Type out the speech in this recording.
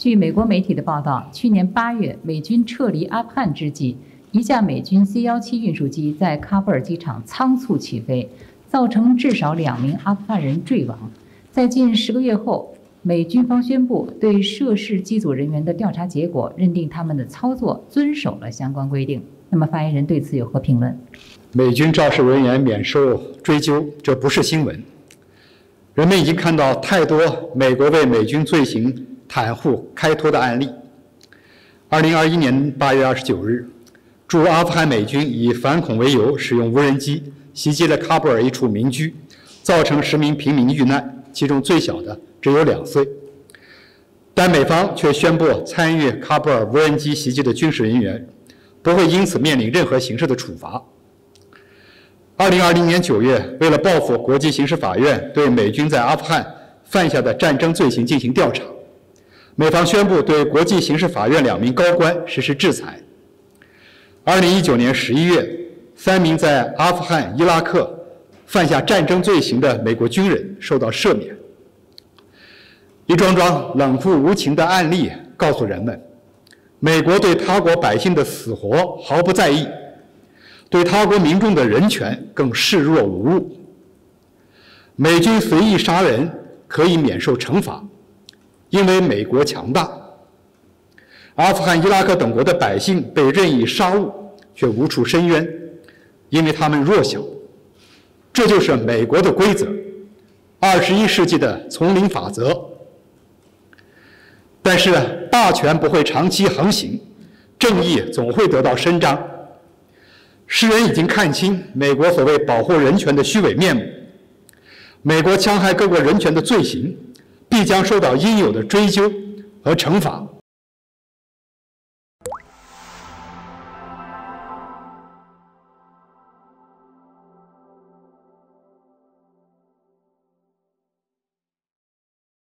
据美国媒体的报道，去年8月美军撤离阿富汗之际，一架美军 C-17运输机在喀布尔机场仓促起飞，造成至少2名阿富汗人坠亡。在近10个月后，美军方宣布对涉事机组人员的调查结果，认定他们的操作遵守了相关规定。那么，发言人对此有何评论？ 美军肇事人员免受追究，这不是新闻。人们已经看到太多美国为美军罪行袒护开脱的案例。2021年8月29日，驻阿富汗美军以反恐为由，使用无人机袭击了喀布尔一处民居，造成10名平民遇难，其中最小的只有2岁。但美方却宣布，参与喀布尔无人机袭击的军事人员不会因此面临任何刑事的处罚。2020年9月，为了报复国际刑事法院对美军在阿富汗犯下的战争罪行进行调查，美方宣布对国际刑事法院2名高官实施制裁。2019年11月，3名在阿富汗、伊拉克犯下战争罪行的美国军人受到赦免。一桩桩冷酷无情的案例告诉人们，美国对他国百姓的死活毫不在意，对他国民众的人权更视若无物。美军随意杀人可以免受惩罚，因为美国强大。阿富汗、伊拉克等国的百姓被任意杀戮，却无处申冤，因为他们弱小。这就是美国的规则，21世纪的丛林法则。但是霸权不会长期横行，正义总会得到伸张。世人已经看清美国所谓保护人权的虚伪面目，美国戕害各国人权的罪行必将受到应有的追究和惩罚。